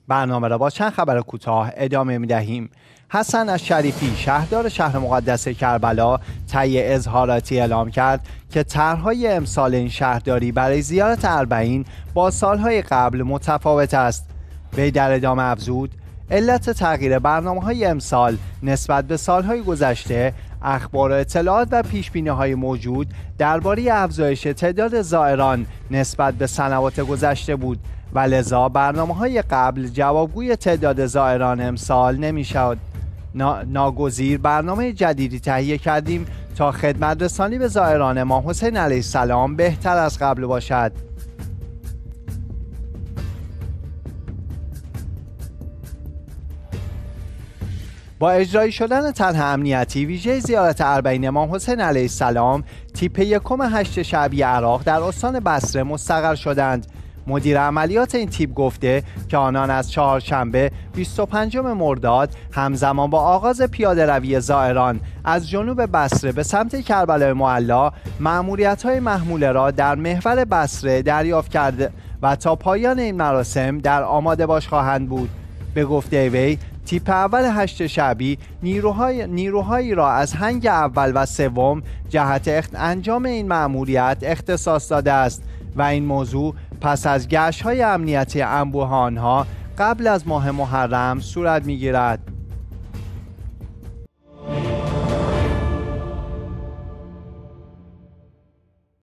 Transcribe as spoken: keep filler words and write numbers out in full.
برنامه را با چند خبر کوتاه ادامه می‌دهیم. حسن الشریفی شهردار شهر مقدس کربلا طی اظهاراتی اعلام کرد که طرح‌های امسال این شهرداری برای زیارت اربعین با سالهای قبل متفاوت است. وی در ادامه افزود علت تغییر برنامه‌های امسال نسبت به سالهای گذشته اخبار و اطلاعات و پیش‌بینی‌های موجود درباره افزایش تعداد زائران نسبت به سنوات گذشته بود و لذا برنامه‌های قبل جوابگوی تعداد زائران امسال نمی‌شد. نا... ناگزیر برنامه جدیدی تهیه کردیم تا خدمت رسانی به زائران امام حسین علیه السلام بهتر از قبل باشد. با اجرایی شدن طرح امنیتی ویژه زیارت اربعین امام حسین علیه السلام، تیپ یکم هشت شعبی عراق در استان بصره مستقر شدند. مدیر عملیات این تیپ گفته که آنان از چهارشنبه بیست و پنجم مرداد همزمان با آغاز پیاده روی زائران از جنوب بصره به سمت کربلای معلی مأموریت‌های محموله را در محور بصره دریافت کرده و تا پایان این مراسم در آماده باش خواهند بود. به گفته وی تیپ اول هشت شعبی نیروهای نیروهایی را از هنگ اول و سوم جهت انجام این مأموریت اختصاص داده است و این موضوع پس از گشت‌های امنیتی انبوه آنها قبل از ماه محرم صورت می‌گیرد.